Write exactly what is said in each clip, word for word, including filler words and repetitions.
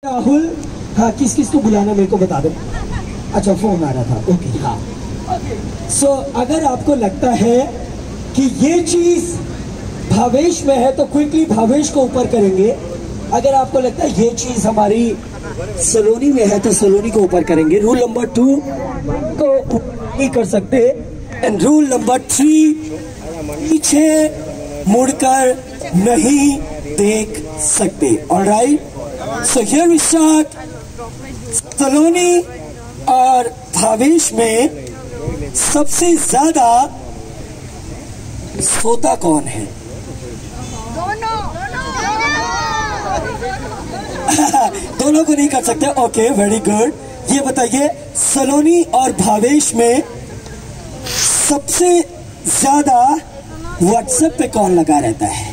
राहुल, हाँ किस किस को बुलाना मेरे को बता दो। अच्छा फोन आ रहा था, ओके हाँ। सो so, अगर आपको लगता है कि ये चीज भावेश में है तो क्विकली भावेश को ऊपर करेंगे। अगर आपको लगता है ये चीज हमारी सलोनी में है तो सलोनी को ऊपर करेंगे। रूल नंबर टू को नहीं कर सकते एंड रूल नंबर थ्री पीछे मुड़कर नहीं देख सकते। Alright, so here we start. Saloni और भावेश में सबसे ज्यादा सोता कौन है? दोनों दोनों को नहीं कर सकते। Okay, very good. ये बताइए सलोनी और भावेश में सबसे ज्यादा व्हाट्सएप पे कौन लगा रहता है?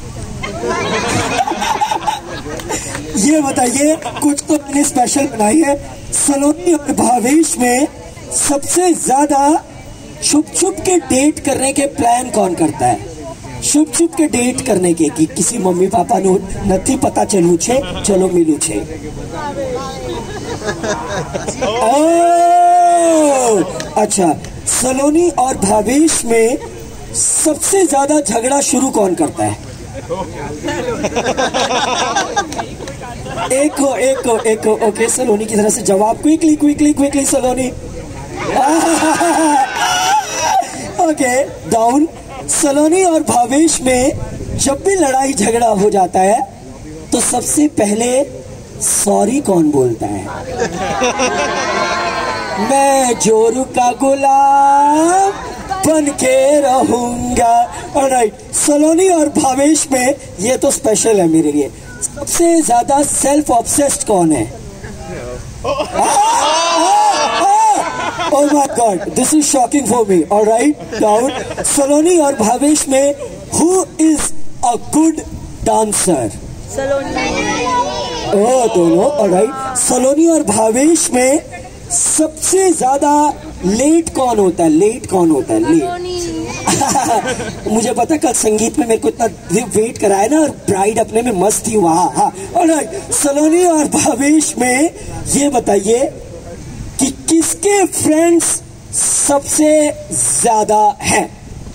ये बताइए, कुछ तो मैंने स्पेशल बनाई है। सलोनी और भावेश में सबसे ज्यादा छुप छुप के डेट करने के प्लान कौन करता है? छुप छुप के डेट करने के कि किसी मम्मी पापा नो नहीं पता चलू छे, चलो मिलू छे। अच्छा, सलोनी और भावेश में सबसे ज्यादा झगड़ा शुरू कौन करता है? एक को एक को एक को ओके, सलोनी की तरफ से जवाब। Quickly quickly quickly Saloni. Okay, down. Saloni और भावेश में जब भी लड़ाई झगड़ा हो जाता है तो सबसे पहले सॉरी कौन बोलता है? मैं जोरू का गुलाम बन के रहूंगा। ऑलराइट, सलोनी और भावेश में ये तो स्पेशल है मेरे लिए। सबसे ज्यादा सेल्फ ऑब्सेस्ड कौन है? Oh my God, this is shocking for me. All right, down. सलोनी और भावेश में who is a good dancer? सलोनी। ओह, दोनों। All right, सलोनी और भावेश में सबसे ज्यादा लेट कौन होता है? लेट कौन होता है? लेट। मुझे पता, कल संगीत में मेरे को इतना वेट कराया ना, और ब्राइड अपने में मस्त थी वहां। हाँ, ऑलराइट। सलोनी और भावेश में ये बताइए कि किसके फ्रेंड्स सबसे ज्यादा हैं?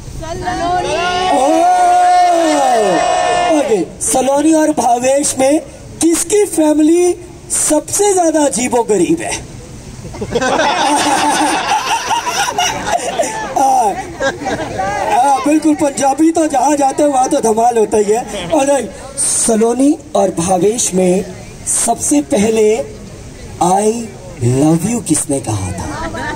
ओके, सलोनी और भावेश में किसकी फैमिली सबसे ज्यादा अजीबो गरीब है? आ, आ, बिल्कुल, पंजाबी तो जहां जाते हैं वहां तो धमाल होता ही है। और सलोनी और भावेश में सबसे पहले आई लव यू किसने कहा था?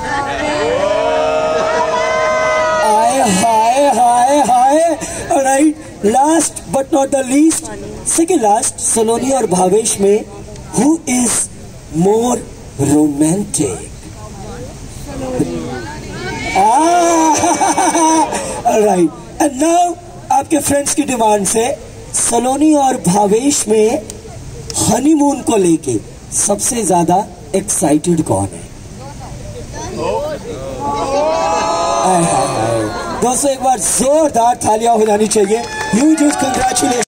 आए hi hi hi. Alright, last but not the least, second last, Saloni और भावेश में who is more romantic? Right, and now आपके फ्रेंड्स की डिमांड से सलोनी और भावेश में हनीमून को लेके सबसे ज्यादा एक्साइटेड कौन है? दोस्तों, एक बार जोरदार तालियां हो जानी चाहिए। Huge congratulation.